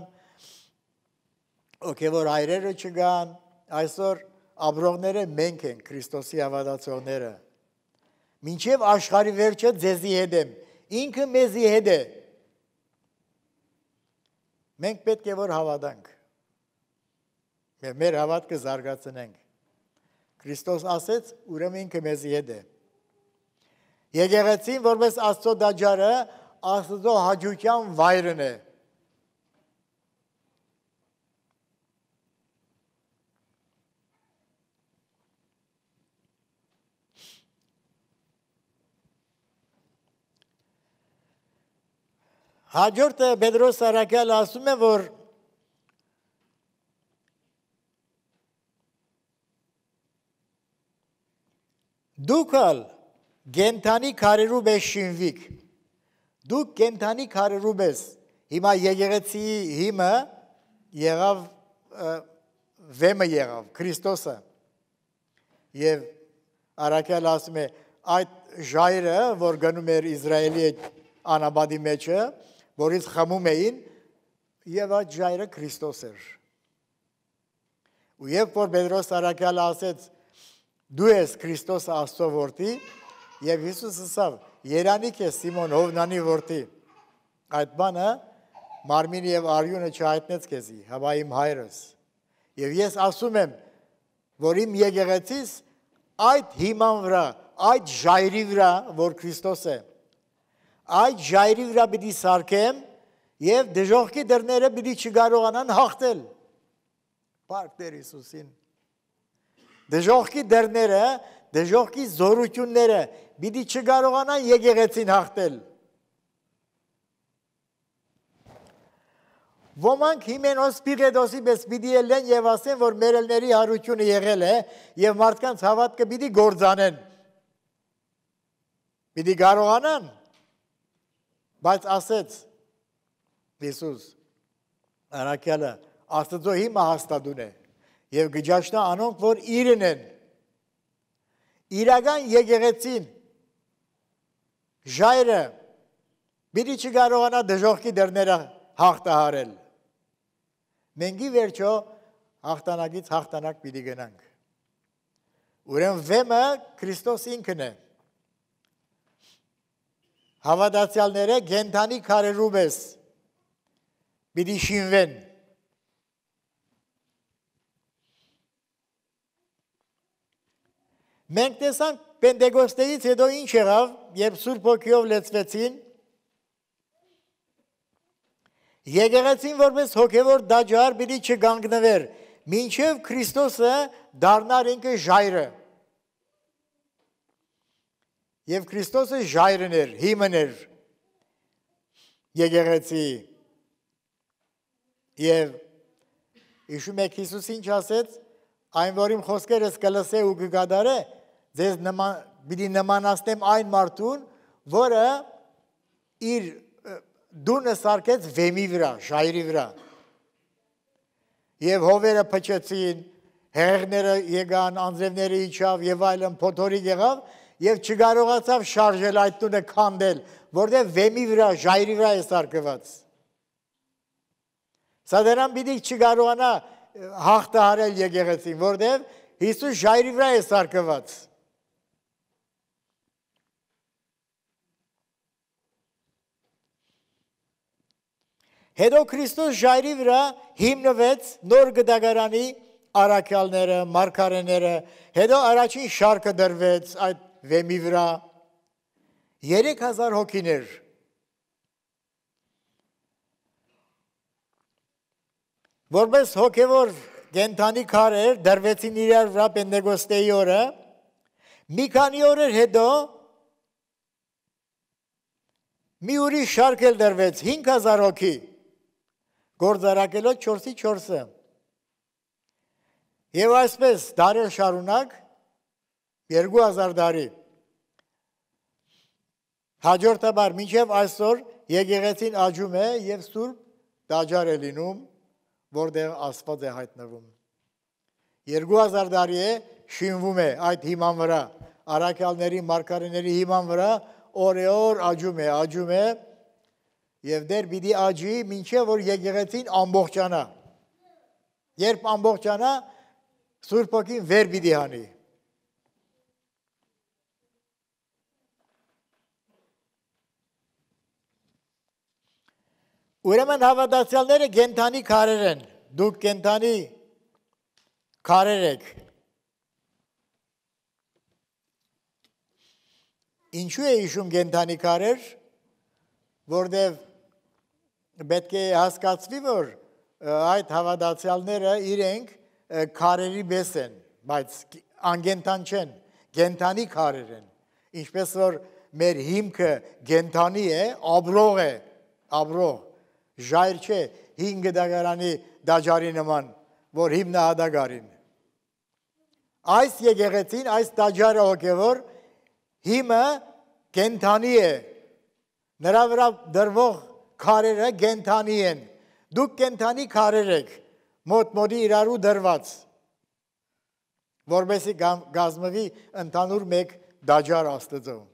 հոգևոր հայրերը չգան, այսօր ապրողները մենք ենք, Քրիստոսի հավատացողները։ Մինչև աշխարհի վերջը ձեզի հետ եմ, ինքը մեզի հետ է։ Մենք պետք է որ հավատանք։ Եվ մեր հավատքը զարգացնենք։ Քրիստոս ասեց, ուրեմն ինքը մեզի հետ է։ Եկեղեցին որպես Աստծո դաջարը, Աստծո հաճույքյան վայրն է։ Հաջորդը Պետրոս Արաքյալը ասում է, որ դուք ալ գենթանի քարերու պես շինվիք, դուք գենթանի քարերու պես, հիմա եկեղեցի հիմը եղավ, վեմը եղավ, Քրիստոսը, և Արաքյալը ասում է, այդ ժայրը, որ գնում էր Իսրայելի անաբադի մեջը, որից խմում էին, և այդ ժայրը Քրիստոս էր։ Ու երբ որ Պետրոս Արաքյալը ասեց, դու ես Քրիստոս Աստծո որդի, և Հիսուս ասավ, երանիք է Սիմոն Հովնանի որդի, այդ բանը մարմինը և արյունը չհայտնեց քեզի, հապա իմ հայրս։ Եվ ես ասում եմ, որ իմ եկեղեցիս այդ հիման վրա, այդ ժայռի վրա, որ Քրիստոս է, այդ ժայռի վրա պիտի սարքեմ եւ դժոխքի դռները պիտի չկարողանան հաղթել։ Փառք Տեր Հիսուսին։ Դժոխքի դռները, դժոխքի զորությունները պիտի չկարողանան եկեղեցին հաղթել։ Ոմանք Հիմենոս Պիղեդոսի պես պիտի ելեն եւ ասեն, որ մերելների հարությունը եղել է եւ մարդկանց հավատքը պիտի գործանեն։ Պիտի կարողանան, բայց ասեց Հիսուս, առաքյալը, Աստծո հիմա հաստատուն է եւ գճաշնա անոնք, որ իրեն են։ Իրական եկեղեցին ժայռը պիտի չկարողանա դժոխքի դռները հաղթահարել։ Մենք ի վերջո հաղթանակից հաղթանակ պիտի գնանք։ Ուրեմն վեմը Քրիստոս ինքն է։ Հավատացյալները գենթանի քարերու պես պիտի շինվեն։ Մենք տեսանք Պենտեկոստեից հետո ինչ եղավ, երբ Սուրբ Հոգիով լեցվեցին, եկեղեցին որպես հոգևոր դաջար պիտի չգանգնվեր, մինչև Քրիստոսը դառնար ինքը ժայռը։ Եվ Քրիստոսը ժայռն էր, հիմն էր եկեղեցի։ Եվ հիշում եք Հիսուս ինչ ասեց, այն որ իմ խոսքերս կլսե ու կգադարե, ձեզ նման, պիտի նմանացնեմ այն մարդուն, որը իր դունը սարքեց վեմի վրա, ժայռի վրա։ Եվ հովերը փչեցին, հեղեղները եկան, անձրևները իջավ եւ այլն, փոթորիկ եղավ եւ չկարողացավ շարժել այդ տունը քանդել, որտեղ վեմի վրա, ժայռի վրա է սարքված։ Սա դրան պիտի չկարողանա հաղթահարել եկեղեցին, որտեղ Հիսուս ժայռի վրա է սարքված։ Հետո Քրիստոս ժայռի վրա հիմնվեց նոր գդագարանի առաքյալները, մարգարեները, հետո առաջին շարքը դրվեց այդ վեմի վրա, երեք հազար հոգիներ։ Որպես հոգևոր կենդանի քարեր դրվեցին իրար վրա Պենտեկոստեի օրը, մի քանի օրեր հետո մի ուրիշ շարք էլ դրվեց, հինգ հազար հոգի, գործարակելով չորսի չորսը։ Եվ այսպես դարեր շարունակ, երկու հազար դարի։ Հաջորդաբար մինչև այսօր եկեղեցին աճում է եւ սուրբ տաճար է լինում, որտեղ Աստված է հայտնվում։ Երկու հազար տարի է շինվում է այդ հիման վրա, առաքյալների, մարգարեների հիման վրա, օրեօր աճում է, աճում է եւ դեր պիտի աճի, մինչեւ որ եկեղեցին ամբողջանա։ Երբ ամբողջանա, Սուրբ Հոգին վեր պիտի հանի։ Ուրեմն հավատացյալները կենդանի քարեր են, դուք կենդանի քարեր եք։ Ինչու է հիշում կենդանի քարեր, որտեղ պետք է հասկացվի, որ այդ հավատացյալները իրենք քարերի պես են, բայց անգենթան չեն, գենթանի քարեր են, ինչպես որ մեր հիմքը գենթանի է, աբրող է, աբրող, ժայր չէ, հինգ դագարանի դաջարի նման, որ հիմնահատագարին։ Այս եկեղեցին, այս դաջարը հոգևոր, հիմը գենթանի է, նրա վրա դրվող քարերը գենթանի են, դուք գենթանի քարեր եք, մոտ մոտի իրարու դրված, որպեսզի կազմվի ընդհանուր մեկ դաջար Աստծո։